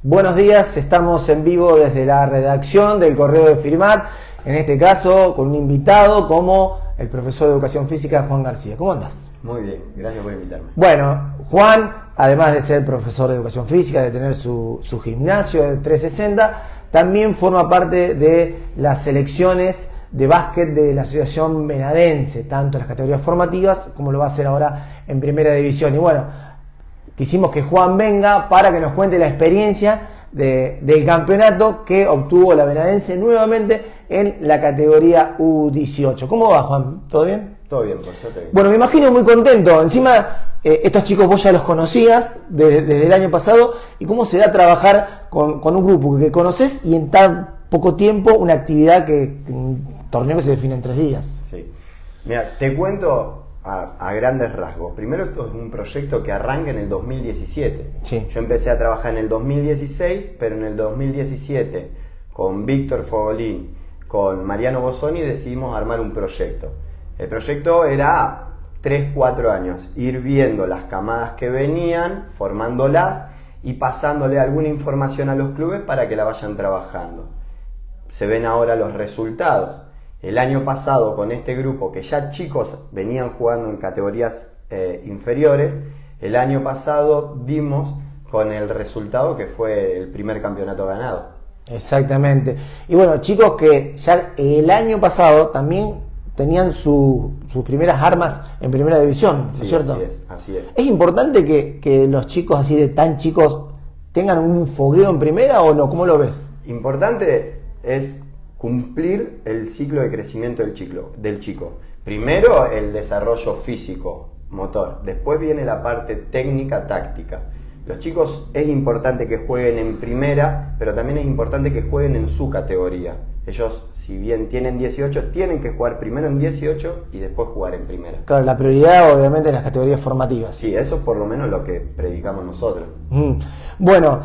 Buenos días, estamos en vivo desde la redacción del Correo de Firmat, en este caso con un invitado como el profesor de Educación Física Juan García. ¿Cómo andás? Muy bien, gracias por invitarme. Bueno, Juan, además de ser profesor de Educación Física, de tener su gimnasio de 360, también forma parte de las selecciones de básquet de la Asociación Venadense, tanto en las categorías formativas como lo va a hacer ahora en Primera División. Y bueno, quisimos que Juan venga para que nos cuente la experiencia del campeonato que obtuvo la Venadense nuevamente en la categoría U18. ¿Cómo va, Juan? ¿Todo bien? Todo bien, por suerte. Bueno, me imagino muy contento. Encima, estos chicos vos ya los conocías desde el año pasado. ¿Y cómo se da trabajar con un grupo que conoces y en tan poco tiempo una actividad un torneo que se define en 3 días? Sí. Mira, te cuento a grandes rasgos. Primero, esto es un proyecto que arranca en el 2017. Sí. Yo empecé a trabajar en el 2016, pero en el 2017 con Víctor Fogolín, con Mariano Bosoni, decidimos armar un proyecto. El proyecto era 3-4 años, ir viendo las camadas que venían, formándolas y pasándole alguna información a los clubes para que la vayan trabajando. Se ven ahora los resultados. El año pasado, con este grupo, que ya chicos venían jugando en categorías inferiores, el año pasado dimos con el resultado que fue el primer campeonato ganado. Exactamente. Y bueno, chicos que ya el año pasado también tenían sus primeras armas en Primera División, ¿no es cierto? Así es. ¿Es importante que los chicos así de tan chicos tengan un fogueo en primera o no? ¿Cómo lo ves? Importante es cumplir el ciclo de crecimiento del chico. Primero el desarrollo físico, motor. Después viene la parte técnica, táctica. Los chicos es importante que jueguen en primera, pero también es importante que jueguen en su categoría. Ellos, si bien tienen 18, tienen que jugar primero en 18 y después jugar en primera. Claro, la prioridad obviamente en las categorías formativas. Sí, eso es por lo menos lo que predicamos nosotros. Bueno,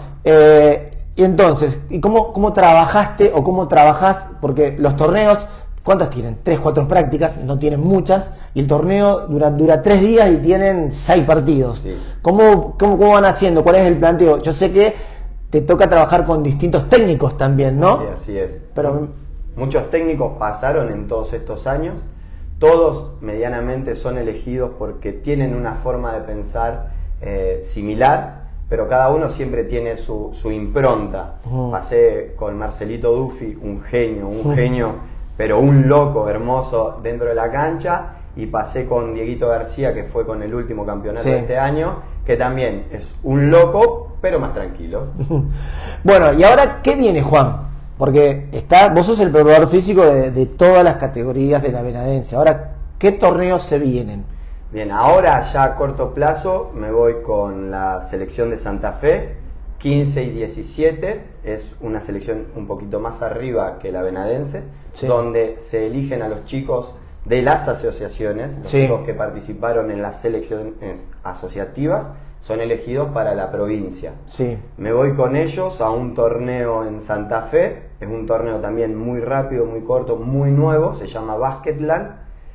y entonces, ¿y cómo trabajaste o cómo trabajás? Porque los torneos, ¿cuántos tienen? 3-4 prácticas, no tienen muchas, y el torneo dura 3 días y tienen 6 partidos. Sí. ¿Cómo van haciendo? ¿Cuál es el planteo? Yo sé que te toca trabajar con distintos técnicos también, ¿no? Sí, así es. Pero muchos técnicos pasaron en todos estos años, todos medianamente son elegidos porque tienen una forma de pensar similar, pero cada uno siempre tiene su impronta. Pasé con Marcelito Duffy, un genio, pero un loco hermoso dentro de la cancha, y pasé con Dieguito García, que fue con el último campeonato de este año, que también es un loco, pero más tranquilo. Bueno, ¿y ahora qué viene, Juan? Porque vos sos el preparador físico de todas las categorías de la Venadense. Ahora, ¿qué torneos se vienen? Bien, ahora ya a corto plazo me voy con la selección de Santa Fe, 15 y 17, es una selección un poquito más arriba que la Venadense, donde se eligen a los chicos de las asociaciones, los chicos que participaron en las selecciones asociativas, son elegidos para la provincia. Me voy con ellos a un torneo en Santa Fe, es un torneo también muy rápido, muy corto, muy nuevo, se llama Basketland.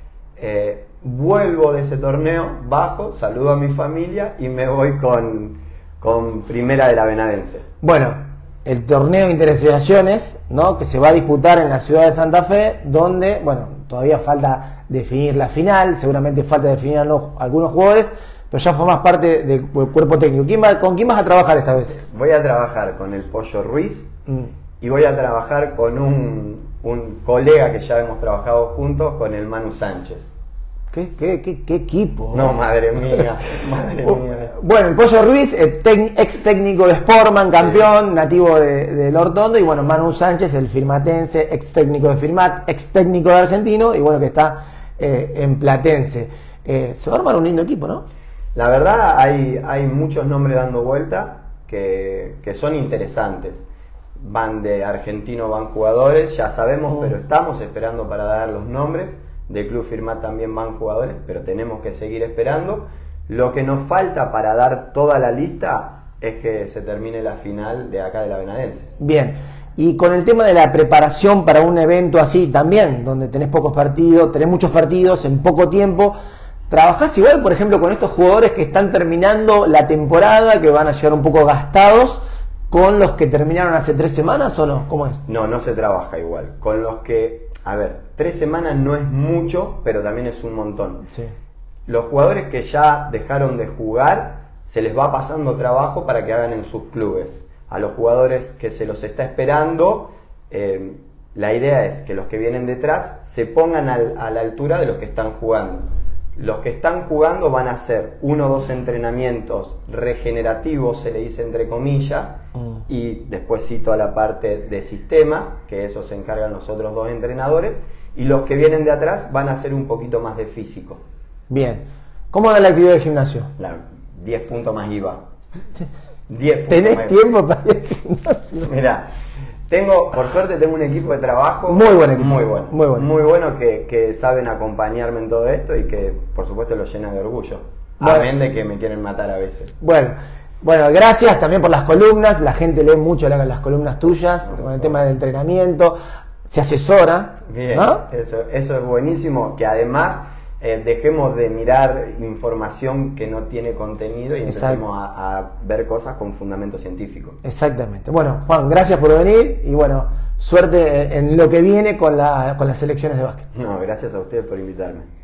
Vuelvo de ese torneo, bajo, saludo a mi familia y me voy con primera de la Venadense. Bueno, el torneo Interesaciones, ¿no?, que se va a disputar en la ciudad de Santa Fe, donde, bueno, todavía falta definir la final, seguramente falta definir algunos jugadores, pero ya formás parte del cuerpo técnico. ¿Con quién vas a trabajar esta vez? Voy a trabajar con el Pollo Ruiz y voy a trabajar con un colega que ya hemos trabajado juntos, con el Manu Sánchez. ¿Qué equipo? No, madre mía, madre mía. Bueno, el Pollo Ruiz, ex técnico de Sportman, campeón, nativo de Lortondo, y bueno, Manu Sánchez, el firmatense, ex técnico de Firmat, ex técnico de Argentino, y bueno, que está en Platense. Se va a armar un lindo equipo, ¿no? La verdad, hay muchos nombres dando vuelta que son interesantes. Van de Argentino, van jugadores, ya sabemos, pero estamos esperando para dar los nombres. De Club Firmat también van jugadores, pero tenemos que seguir esperando. Lo que nos falta para dar toda la lista es que se termine la final de acá de la Venadense. Bien, y con el tema de la preparación para un evento así también, donde tenés pocos partidos, tenés muchos partidos en poco tiempo, ¿trabajás igual, por ejemplo, con estos jugadores que están terminando la temporada, que van a llegar un poco gastados? con los que terminaron hace 3 semanas o no? ¿Cómo es? No, no se trabaja igual. Con los que, a ver, 3 semanas no es mucho, pero también es un montón. Sí. Los jugadores que ya dejaron de jugar, se les va pasando trabajo para que hagan en sus clubes. A los jugadores que se los está esperando, la idea es que los que vienen detrás se pongan a la altura de los que están jugando. Los que están jugando van a hacer 1 o 2 entrenamientos regenerativos, se le dice entre comillas, y después sí toda la parte de sistema, que eso se encargan los otros 2 entrenadores, y los que vienen de atrás van a hacer un poquito más de físico. Bien. ¿Cómo va la actividad de gimnasio? 10 puntos más IVA. 10 puntos ¿Tenés más tiempo para ir al gimnasio? Mirá, por suerte tengo un equipo de trabajo muy buen equipo, muy bueno que saben acompañarme en todo esto y que por supuesto lo llena de orgullo. Bueno. Amén de que me quieren matar a veces. Bueno, gracias también por las columnas. La gente lee mucho las columnas tuyas con el tema del entrenamiento. Se asesora. Bien, ¿no? eso es buenísimo. Que además dejemos de mirar información que no tiene contenido y empecemos a ver cosas con fundamento científico. Exactamente. Bueno, Juan, gracias por venir y bueno, suerte en lo que viene con las selecciones de básquet. No, gracias a ustedes por invitarme.